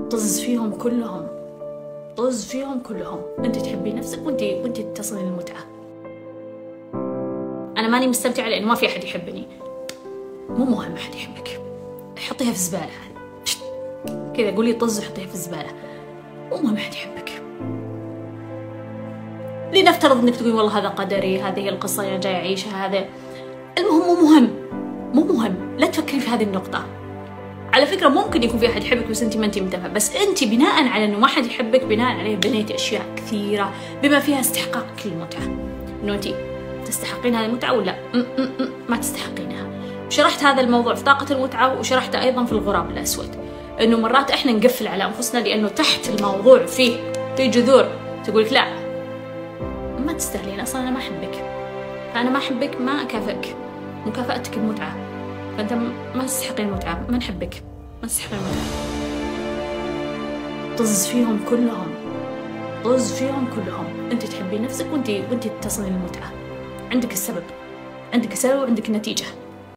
طز فيهم كلهم، طز فيهم كلهم. انت تحبين نفسك وانت تصلين المتعة. انا ماني مستمتعة لانه ما في احد يحبني. مو مهم احد يحبك، حطيها في الزبالة كذا، قولي طز وحطيها في الزبالة. مو مهم احد يحبك. لنفترض انك تقولي والله هذا قدري، هذه القصة اللي انا جاي اعيشها، هذا المهم مو مهم. لا تفكري في هذه النقطة. على فكرة ممكن يكون في أحد يحبك بس أنت ما أنت متفقة، بس أنت بناء على إنه ما حد يحبك بناء عليه بنيتي أشياء كثيرة بما فيها استحقاقك للمتعة، إنه أنت تستحقين هذه المتعة ولا ما تستحقينها. شرحت هذا الموضوع في طاقة المتعة، وشرحته أيضا في الغراب الأسود، إنه مرات إحنا نقفل على أنفسنا لأنه تحت الموضوع فيه جذور تقولك لا ما تستاهلين أصلا، أنا ما أحبك، فأنا ما أحبك، ما أكافئك، مكافأتك المتعة، فأنت ما تستحقين المتعة، ما نحبك، ما تستحقين المتعة. طز فيهم كلهم، طز فيهم كلهم. أنت تحبين نفسك وأنت تصلين المتعة. عندك السبب، عندك السبب وعندك النتيجة.